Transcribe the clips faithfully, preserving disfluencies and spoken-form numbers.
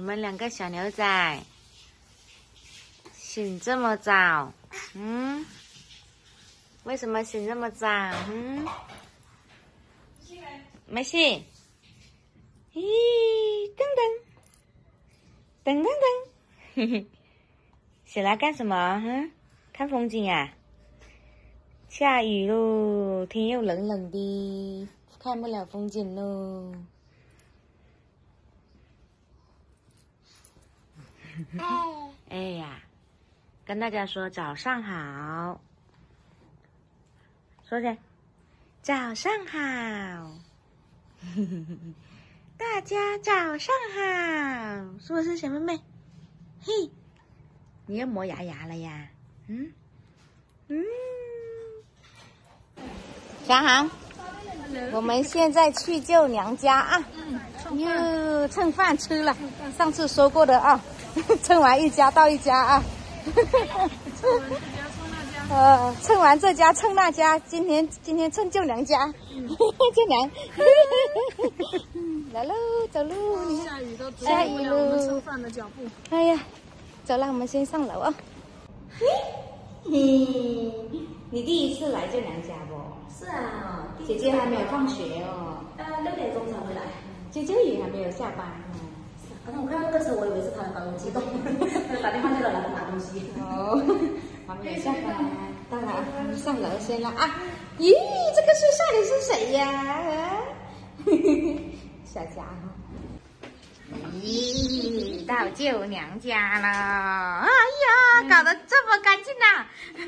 们两个小牛仔醒这么早，嗯？为什么醒这么早？嗯？没醒。咦，噔噔，噔噔噔，嘿嘿，起来干什么？嗯？看风景呀？下雨喽，天又冷冷的，看不了风景喽。哎呀，跟大家说早上好，说声早上好，大家早上好，是不是小妹妹？嘿，你要磨牙牙了呀？嗯嗯，小航，我们现在去舅娘家啊，又蹭饭吃了，上次说过的啊。蹭完一家到一家啊，呃，蹭完这家蹭那家，今天今天蹭舅娘家，舅娘，来喽，走喽，你下雨都下雨喽， 我们蹭饭的脚步。 哎呀，走了，我们先上楼啊。嘿，你第一次来舅娘家不？ 是啊， 姐姐还没有放学哦， 呃，六点钟才回来。 姐姐也还没有下班。 刚刚我看到那个车，我以为是他的高激动，打电话叫他来拿东西。 哦，还没有下班，当然上楼先了啊。咦，这个树下的是谁呀？小家伙。咦，到舅娘家了！哎呀，搞得这么干净呐！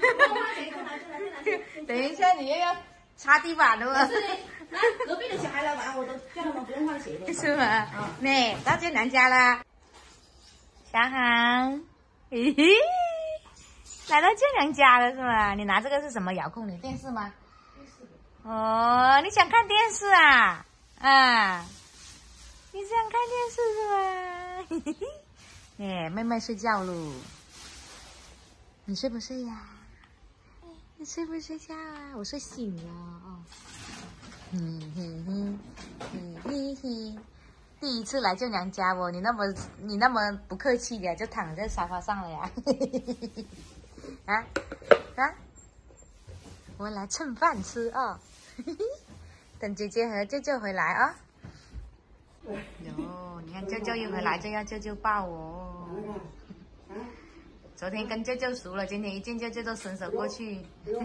等一下，你又要擦地板了。 是的，来隔壁的小孩来玩，我都叫他们不用换鞋的。 是吗？那到舅娘家了，小航，咦，来到舅娘家了是吗？你拿这个是什么遥控？你电视吗？电视。哦，你想看电视啊？啊，你想看电视是吗？嘿嘿嘿，哎，妹妹睡觉喽，你睡不睡呀？你睡不睡觉啊？我睡醒了哦。嗯哼哼，嗯嘿嘿，第一次来舅娘家哦，你那么你那么不客气的就躺在沙发上了呀？啊啊，我们来蹭饭吃啊、哦！等姐姐和舅舅回来啊、哦。哟，你看舅舅一回来就要舅舅抱哦。昨天跟舅舅熟了，今天一见舅舅就伸手过去。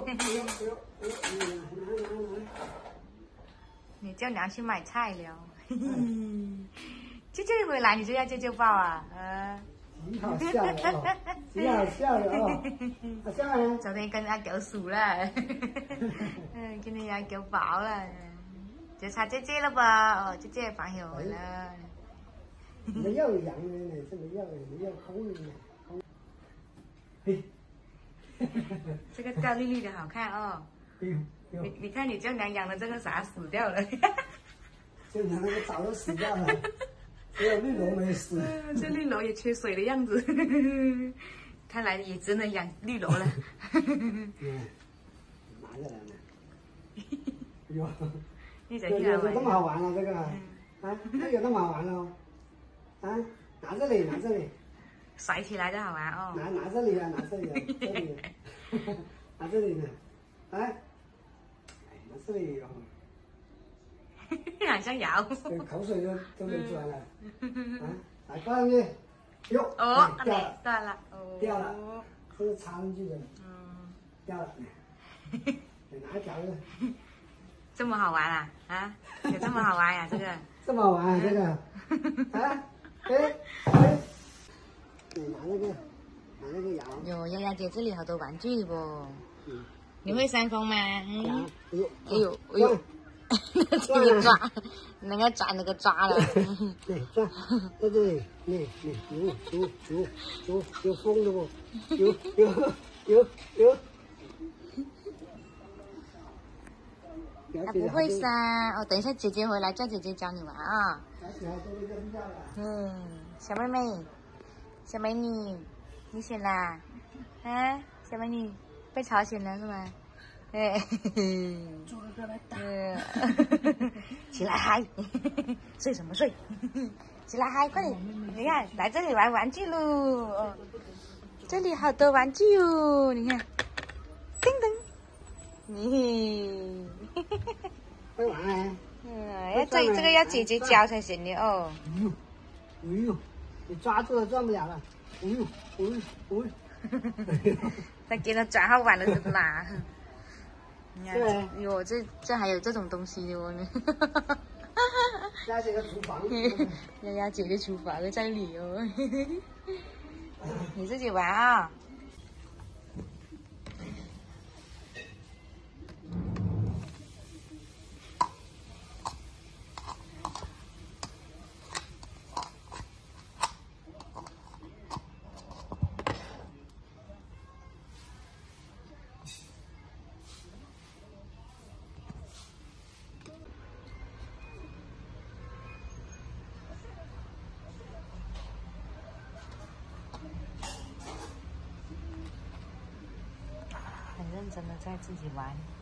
你舅娘去买菜了，舅舅一回来你就要舅舅抱啊，呃， 挺好笑的哦，挺好笑的哦，好笑啊！ 昨天跟阿狗熟了，嗯，今天阿狗抱了，就差姐姐了吧？哦，姐姐放学回了。 没有羊呢，是没有没有空的。嘿， 这个掉绿绿的好看哦。你你看你舅娘养的这个啥死掉了？ 舅娘那个早就死掉了，只有绿萝没死。 这绿萝也缺水的样子，看来也只能养绿萝了。 嗯，拿着来呢。哟， 有有有这么好玩了这个？啊，这有那么好玩了？啊，拿这里拿这里。 甩起来就好玩哦。 拿拿这里啊，拿这里啊，这里，拿这里呢，来。拿这里哦， 好像摇， 口水都都流出来了，啊，来放上去，哟， 哦， 掉了， 断了，哦， 掉了，这是插上去的， 嗯， 掉了，你拿条子， 这么好玩啊？啊，有这么好玩呀？这个， 这么好玩啊？这个，啊，哎哎，你拿那个，拿那个摇， 哟，丫丫姐这里好多玩具不？ 嗯。 你会扇风吗？嗯， 哎呦， 哎呦，哎呦，这个抓，那个抓那个抓了。 对，抓，在这里，你你有有有有有风的不？有有有有。 他不会扇，哦，等一下姐姐回来叫姐姐教你玩啊。嗯，小妹妹，小美女，你醒啦？啊，小美女。被吵醒了是吗？哎， 猪哥哥来打。 起来嗨，睡什么睡？ 起来嗨，快点！你看，来这里玩玩具喽！哦，这里好多玩具哦，你看，叮咚，你， 会玩哎。 嗯，要这这个要姐姐教才行的哦。 哎呦，哎呦，你抓住了转不了了。哎呦，哎呦，哎呦。 那给他转好玩的是哪？你看， 对， 哟，这这还有这种东西的哦。 家姐的厨房。 丫丫姐的厨房在这里哦。你自己玩啊。很认真的在自己玩。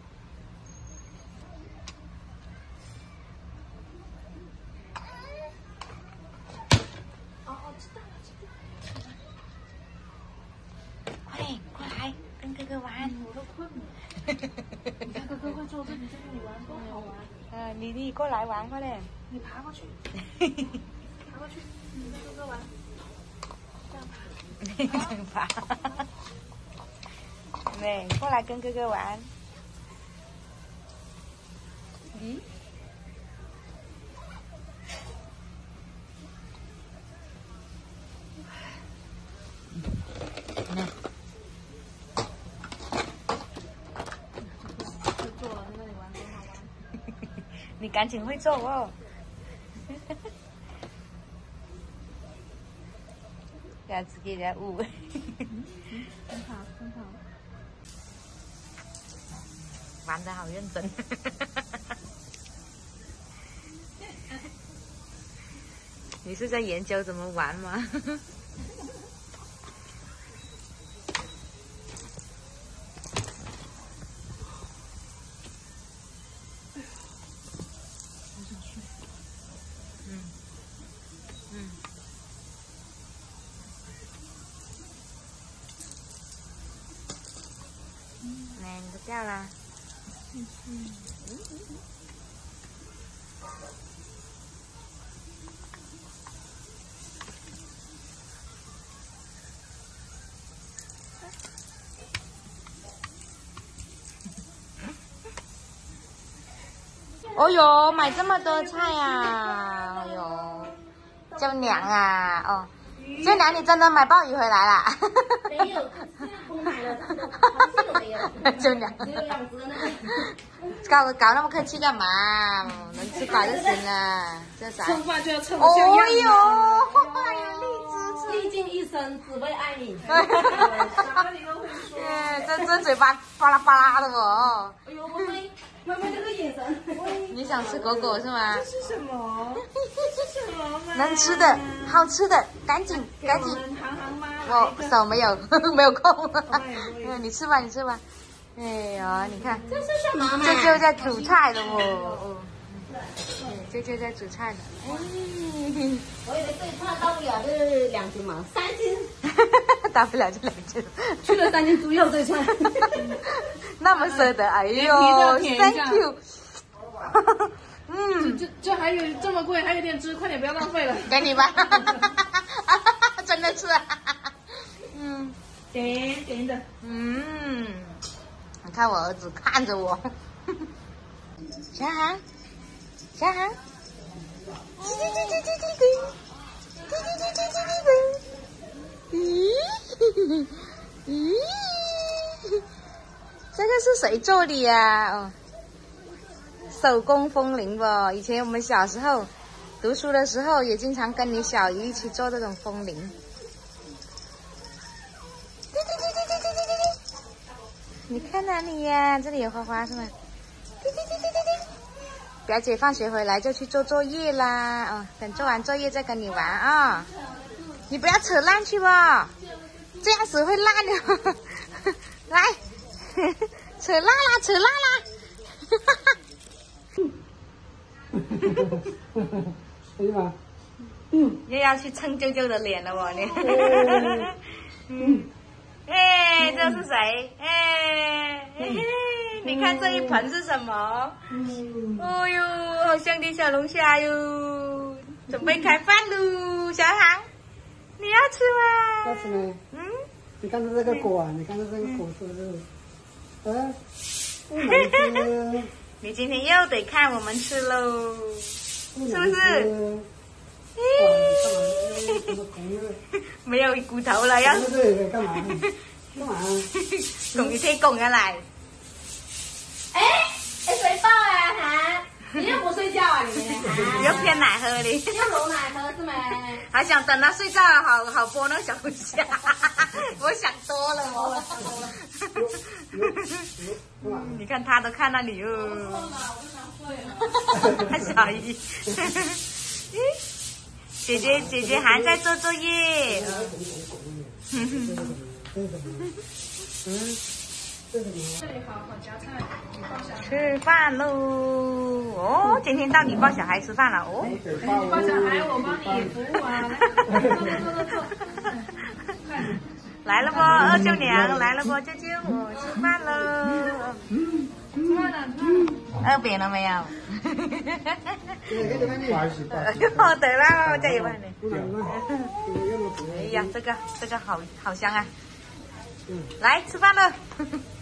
哦哦，知道了，知道了。快点，过来跟哥哥玩。我都困了。 你看哥哥会坐这里在这里玩，多好玩。 呃，你你过来玩，快点。 你爬过去，爬过去，你跟哥哥玩。这样爬。 爬。对，过来跟哥哥玩。咦？那。 会坐了，在那里玩多好玩。 你赶紧会做哦。不要只给人家误会。 很好，很好。 玩得好认真。你是在研究怎么玩吗？嗯嗯。来，你都掉了。嗯嗯嗯嗯。哦哟，买这么多菜呀！哦哟，舅娘啊，哦，舅娘，你真的买鲍鱼回来啦？ 没有，不买了，螃蟹都没有。 舅娘， 只有两只那个。 搞搞那么客气干嘛？能吃饱就行了，这啥？ 吃饭就要趁着像样。 哦哟，还有荔枝吃。 历尽一生只为爱你。 啥你都会说。这这嘴巴巴拉巴拉的哦。 哎呦，妹妹，妹妹这个眼神。 你想吃狗狗是吗？ 这是什么？这是什么嘛？ 能吃的，好吃的，赶紧赶紧。 行行妈。 我手没有，没有空。嗯，你吃吧，你吃吧。哎呀，你看， 这是什么嘛？ 这就在煮菜的哦。这就在煮菜的。哎。 我以为这一串到不了就是两斤嘛，三斤。 大不了就两斤。 去了三斤猪肉这一串。 那么舍得，哎呦 ，Thank you。嗯， 这这还有这么贵，还有点汁，快点不要浪费了。 给你吧。真的是。嗯。 甜甜的。 嗯。你看我儿子看着我。小航，小航。叽叽叽叽叽叽叽，叽叽叽叽叽叽叽。咦咦，这个是谁做的呀？哦，手工风铃不？以前我们小时候读书的时候，也经常跟你小姨一起做这种风铃。滴滴滴滴滴滴滴滴，你看哪里呀？这里有花花是吗？滴滴滴滴滴滴。表姐放学回来就去做作业啦，哦，等做完作业再跟你玩啊。你不要扯烂去吧，这样子会烂的。来，扯烂啦，扯烂啦。 哎呀妈！ 嗯又要去蹭舅舅的脸了哦，你。 嗯。 哎，这是谁？哎，嘿嘿，你看这一盆是什么？ 嗯。 哦呦，好香的小龙虾哟！准备开饭喽，小航，你要吃吗？ 要吃吗？ 嗯。 你看它这个果啊，你看它这个果是不是？啊，不能吃。 你今天又得看我们吃喽， 是不是？没有骨頭啦，要對，幹嘛？幹嘛？ 拱一天拱下來。 哎，哎，谁抱啊？哈，你又不睡觉啊？你你又偏奶喝你？ 又揉奶喝是没？ 还想等他睡觉，好好播那个小龙虾。我想多了哦。你看他都看到你哦。他小姨。姐姐姐姐还在做作业。吃饭喽！哦，今天到你抱小孩吃饭了哦。 抱小孩，我帮你服务啊！ 来了不，二舅娘来了不，舅舅我吃饭喽。吃饭了，饿扁了没有？哦，对了，我加一碗呢。哎呀，这个这个好好香啊！来吃饭了。